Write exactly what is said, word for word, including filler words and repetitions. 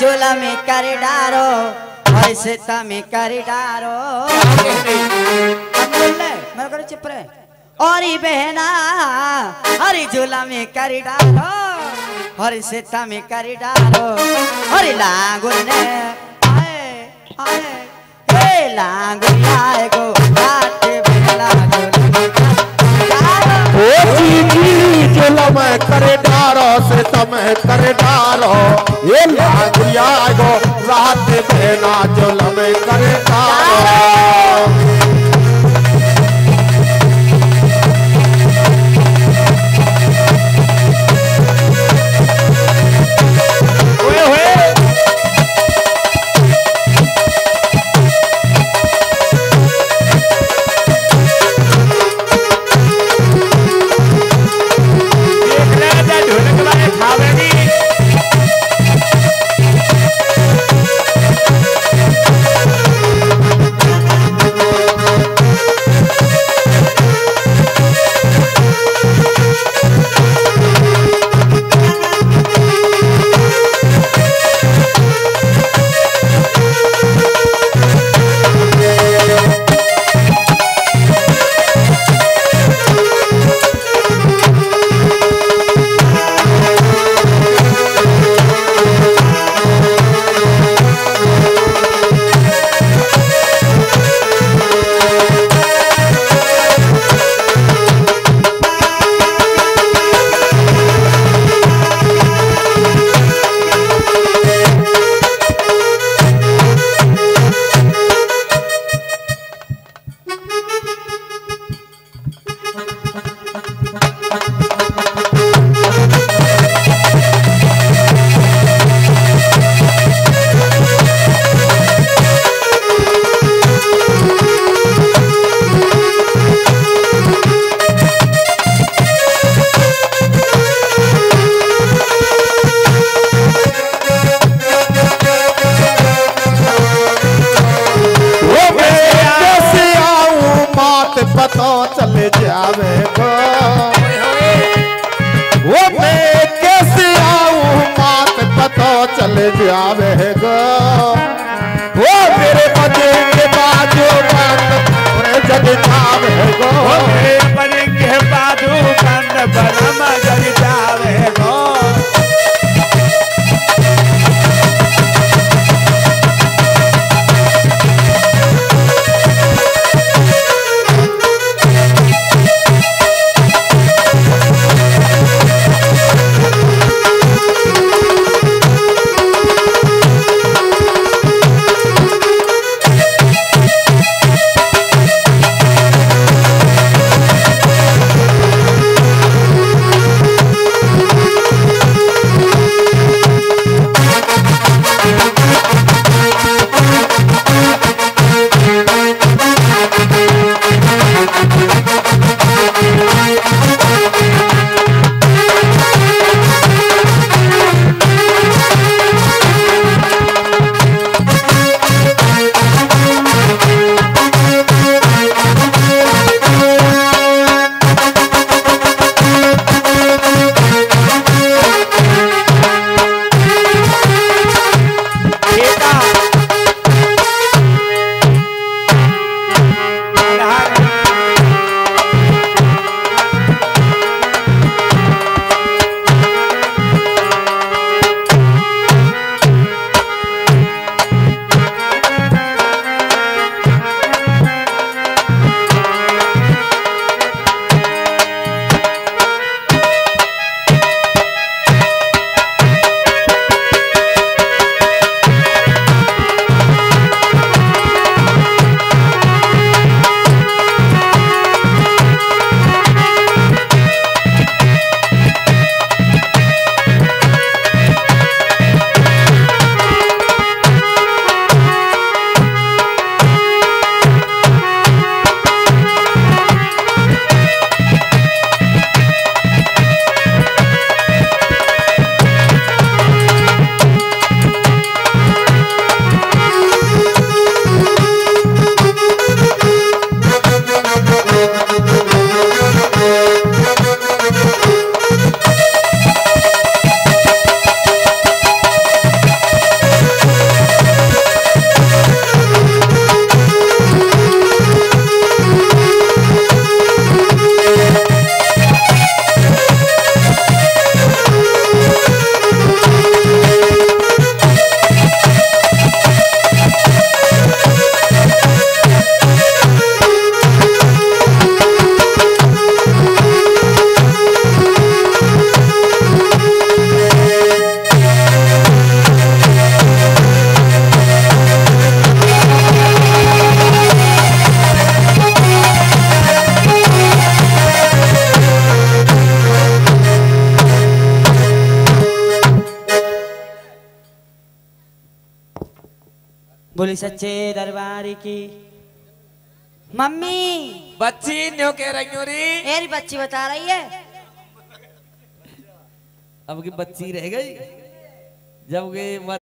झूला में कर डारो और सीता में कर डारो मेरे को चुप रहे और बहना हरी झूला में कर डारो और सीता में कर डारो और लांगुर ने आए आए हे लांगुर आए गो बाटे बेला ओ चीनी झूला में कर डारो सीता में कर डारो ये लांगुर आए गो रात बहना झूला में कर डारो पता चले जावे गो वो मैं कैसे आऊं बात पता चले जावे गो वो मेरे बजे के बाजू बंद जग जावे गो मेरे बजे के बाजू बंद बलम जग जावे गो बोली सच्चे दरबार की। मम्मी बच्ची न्यो कह रही हो री मेरी बच्ची बता रही है। अब की बच्ची रह गई जब ये